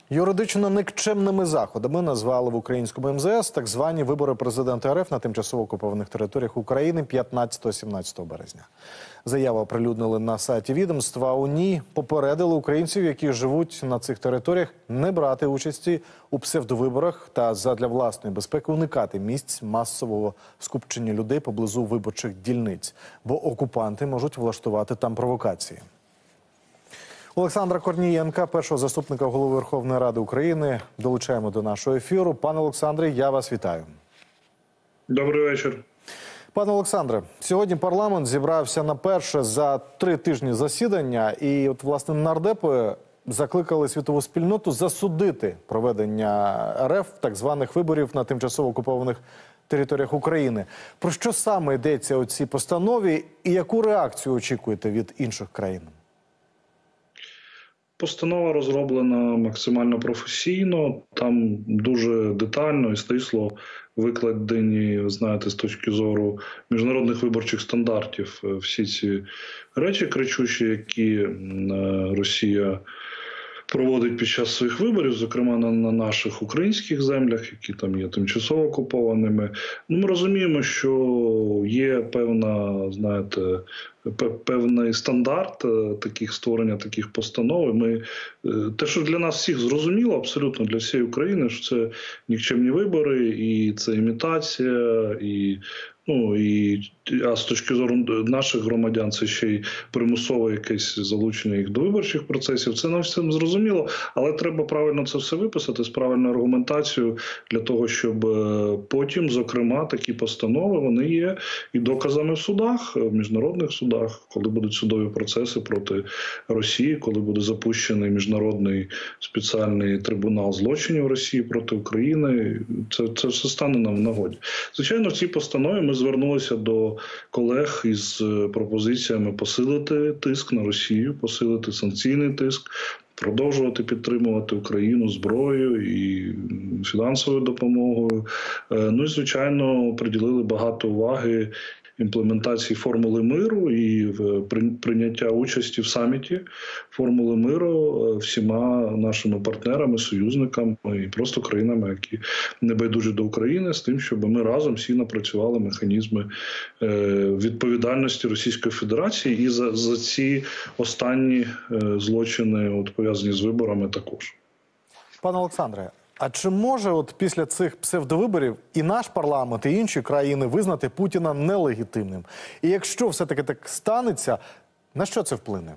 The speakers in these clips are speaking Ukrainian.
Юридично никчемними заходами назвали в українському МЗС так звані вибори президента РФ на тимчасово окупованих територіях України 15-17 березня. Заяву оприлюднили на сайті відомства. У ній попередили українців, які живуть на цих територіях, не брати участі у псевдовиборах та задля власної безпеки уникати місць масового скупчення людей поблизу виборчих дільниць, бо окупанти можуть влаштувати там провокації. Олександра Корнієнка, першого заступника голови Верховної Ради України, долучаємо до нашого ефіру. Пане Олександре, я вас вітаю. Добрий вечір. Пане Олександре, сьогодні парламент зібрався на перше за 3 тижні засідання. І от, власне, нардепи закликали світову спільноту засудити проведення РФ так званих виборів на тимчасово окупованих територіях України. Про що саме йдеться у цій постанові і яку реакцію очікуєте від інших країн? Постанова розроблена максимально професійно, там дуже детально і стисло викладені, ви знаєте, з точки зору міжнародних виборчих стандартів всі ці речі кричущі, які Росія проводить під час своїх виборів, зокрема на наших українських землях, які там є тимчасово окупованими. Ми розуміємо, що є певна, знаєте, певний стандарт створення таких постанов. Те, що для нас всіх зрозуміло, абсолютно для всієї України, що це нікчемні вибори, і це імітація, а з точки зору наших громадян це ще й примусове якесь залучення їх до виборчих процесів. Це нам всім зрозуміло, але треба правильно це все виписати з правильною аргументацією для того, щоб потім, зокрема, такі постанови, вони є і доказами в судах, в міжнародних судах, коли будуть судові процеси проти Росії, коли буде запущений міжнародний спеціальний трибунал злочинів Росії проти України. Це все стане нам в нагоді. Звичайно, в цій постанові ми звернулися до колег із пропозиціями посилити тиск на Росію, посилити санкційний тиск, продовжувати підтримувати Україну зброєю і фінансовою допомогою. І, звичайно, приділили багато уваги імплементації формули миру і прийняття участі в саміті формули миру всіма нашими партнерами, союзниками і просто країнами, які не байдужі до України, з тим, щоб ми разом всі напрацювали механізми відповідальності Російської Федерації і за ці останні злочини, пов'язані з виборами, також. Пане Олександре, а чи може після цих псевдовиборів і наш парламент, і інші країни визнати Путіна нелегітимним? І якщо все-таки так станеться, на що це вплине?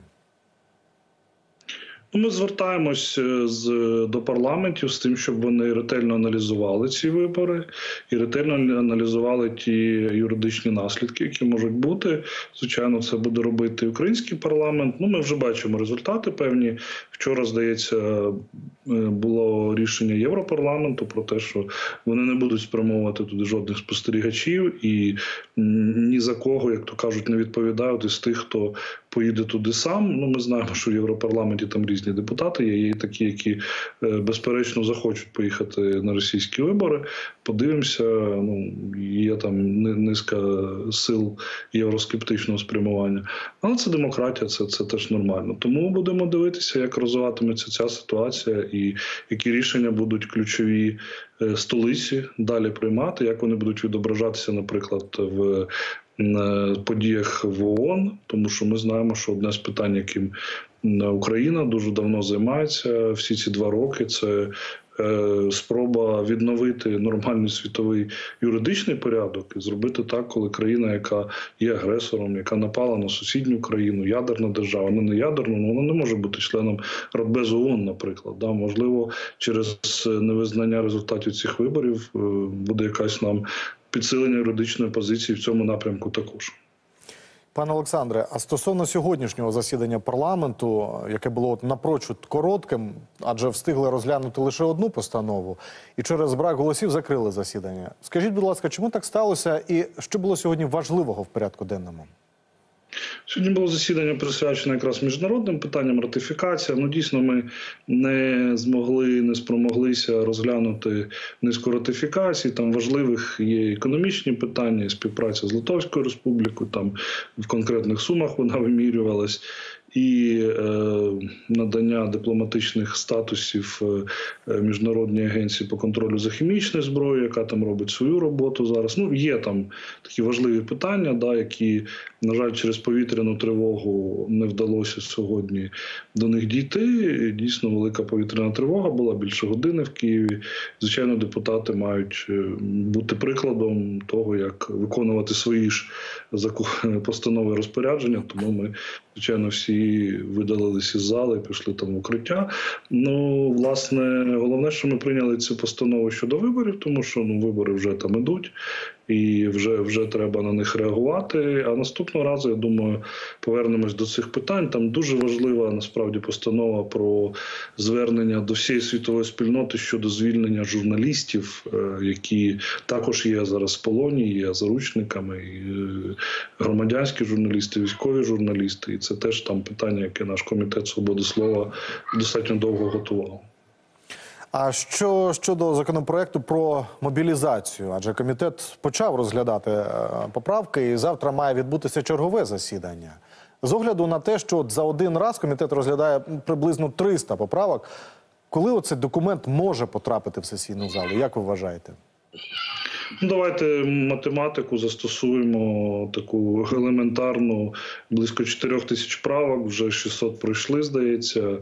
Ми звертаємось до парламентів з тим, щоб вони ретельно аналізували ці вибори і ретельно аналізували ті юридичні наслідки, які можуть бути. Звичайно, це буде робити український парламент. Ми вже бачимо результати певні. Вчора, здається, було рішення Європарламенту про те, що вони не будуть спрямовувати туди жодних спостерігачів і ні за кого, як то кажуть, не відповідають із тих, хто поїде туди сам. Ми знаємо, що в Європарламенті там різні депутати є, є такі, які безперечно захочуть поїхати на російські вибори. Подивимося, є там низка сил євроскептичного спрямування. Але це демократія, це теж нормально. Тому будемо дивитися, як розвиватиметься ця ситуація і які рішення будуть ключові столиці далі приймати, як вони будуть відображатися, наприклад, в подіях в ООН, тому що ми знаємо, що одне з питань, яким Україна дуже давно займається всі ці 2 роки, це спроба відновити нормальний світовий юридичний порядок і зробити так, коли країна, яка є агресором, яка напала на сусідню країну, ядерна держава, не ядерна, вона не може бути членом Радбезу ООН, наприклад. Можливо, через невизнання результатів цих виборів буде якась нам підсилення юридичної позиції в цьому напрямку також. Пане Олександре, а стосовно сьогоднішнього засідання парламенту, яке було напрочуд коротким, адже встигли розглянути лише одну постанову, і через брак голосів закрили засідання. Скажіть, будь ласка, чому так сталося і що було сьогодні важливого в порядку денному? Сьогодні було засідання присвячене якраз міжнародним питанням, ратифікація. Дійсно, ми не спромоглися розглянути низку ратифікацій. Там важливих є економічні питання, співпраця з Литовською Республікою, там в конкретних сумах вона вимірювалась. і надання дипломатичних статусів Міжнародній агенції по контролю за хімічною зброєю, яка там робить свою роботу зараз. Ну, є там такі важливі питання, да, які, на жаль, через повітряну тривогу не вдалося сьогодні до них дійти. Дійсно, велика повітряна тривога була, більше години в Києві. Звичайно, депутати мають бути прикладом того, як виконувати свої ж постанови розпорядження, тому ми, звичайно, всі видалилися із зали, пішли там в укриття. Ну, власне, головне, що ми прийняли цю постанову щодо виборів, тому що вибори вже там ідуть, і вже треба на них реагувати. А наступного разу, я думаю, повернемось до цих питань. Там дуже важлива, насправді, постанова про звернення до всієї світової спільноти щодо звільнення журналістів, які також є зараз в полоні, є заручниками, і громадянські журналісти, військові журналісти. І це теж там питання, яке наш комітет свободи слова достатньо довго готував. А що щодо законопроекту про мобілізацію? Адже комітет почав розглядати поправки, і завтра має відбутися чергове засідання. З огляду на те, що за один раз комітет розглядає приблизно 300 поправок, коли оцей документ може потрапити в сесійну залу? Як ви вважаєте? Давайте математику застосуємо таку елементарну. Близько 4 тисяч правок, вже 600 пройшли, здається.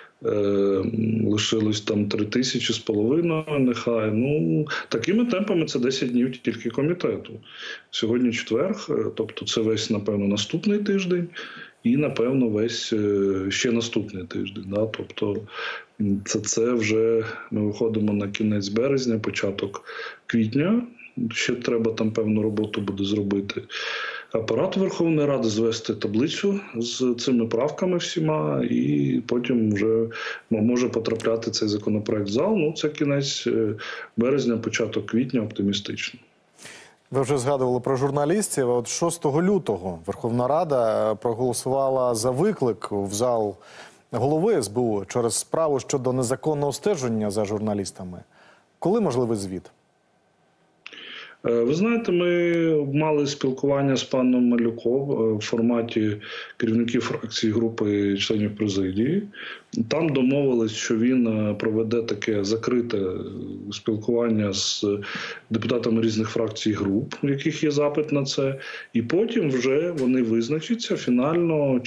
Лишилось там 3500 нехай. Ну, такими темпами це 10 днів тільки комітету. Сьогодні четверг, тобто це весь, напевно, наступний тиждень і, напевно, весь ще наступний тиждень. Да? Тобто це вже ми виходимо на кінець березня, початок квітня. Ще треба там певну роботу буде зробити Апарат Верховної Ради, звести таблицю з цими правками всіма, і потім вже може потрапляти цей законопроект в зал. Ну, це кінець березня, початок квітня, оптимістично. Ви вже згадували про журналістів. От 6 лютого Верховна Рада проголосувала за виклик в зал голови СБУ через справу щодо незаконного стеження за журналістами. Коли можливий звіт? Ви знаєте, ми мали спілкування з паном Малюком в форматі керівників фракції, групи членів президії. Там домовились, що він проведе таке закрите спілкування з депутатами різних фракцій і груп, у яких є запит на це. І потім вже вони визначаться фінально,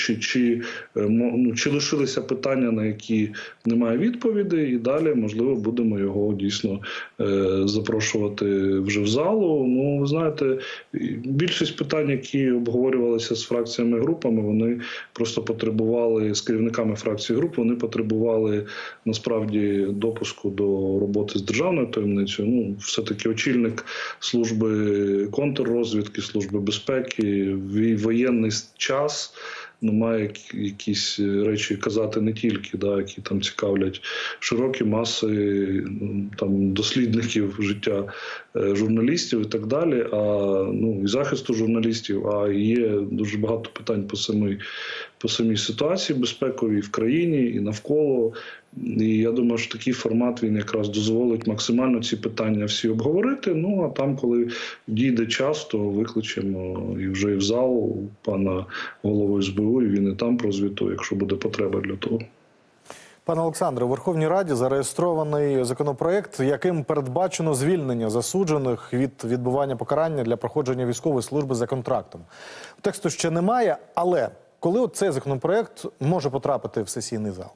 чи лишилися питання, на які немає відповідей, і далі, можливо, будемо його дійсно запрошувати вже в залу. Ну, ви знаєте, більшість питань, які обговорювалися з фракціями і групами, вони просто потребували, з керівниками фракцій і груп, вони потребували, насправді, допуску до роботи з державною таємницею. Ну, все-таки очільник служби контррозвідки, служби безпеки, воєнний час, має якісь речі казати не тільки, які там цікавлять широкі маси там дослідників життя журналістів і так далі, і захисту журналістів, а є дуже багато питань по самій ситуації безпековій в країні і навколо. І я думаю, що такий формат, він якраз дозволить максимально ці питання всі обговорити. Ну, а там, коли дійде час, то викличемо і вже і в зал пана голову СБУ, і він і там прозвітує, якщо буде потреба для того. Пане Олександре, у Верховній Раді зареєстрований законопроект, яким передбачено звільнення засуджених від відбування покарання для проходження військової служби за контрактом. Тексту ще немає, але коли цей законопроект може потрапити в сесійний зал?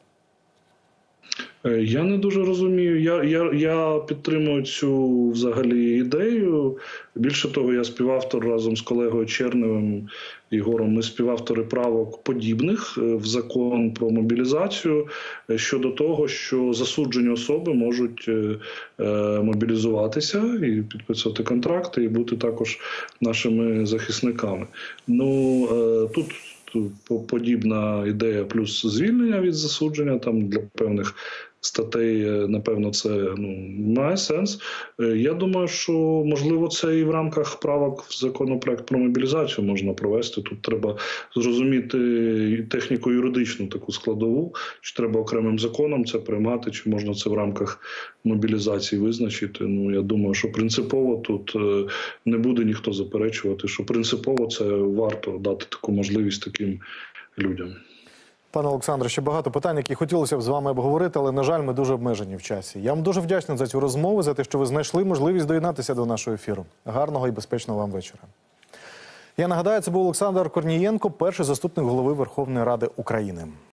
Я не дуже розумію. Я підтримую цю взагалі ідею. Більше того, я співавтор разом з колегою Черневим Єгором, ми співавтори правок подібних в закон про мобілізацію щодо того, що засуджені особи можуть мобілізуватися і підписувати контракти, і бути також нашими захисниками. Ну, тут подібна ідея плюс звільнення від засудження там для певних статей, напевно, це має сенс. Я думаю, що, можливо, це і в рамках правок в законопроект про мобілізацію можна провести. Тут треба зрозуміти техніко-юридичну таку складову, чи треба окремим законом це приймати, чи можна це в рамках мобілізації визначити. Ну, я думаю, що принципово тут не буде ніхто заперечувати, що принципово це варто дати таку можливість таким людям. Пане Олександре, ще багато питань, які хотілося б з вами обговорити, але, на жаль, ми дуже обмежені в часі. Я вам дуже вдячний за цю розмову, за те, що ви знайшли можливість доєднатися до нашого ефіру. Гарного і безпечного вам вечора. Я нагадаю, це був Олександр Корнієнко, перший заступник голови Верховної Ради України.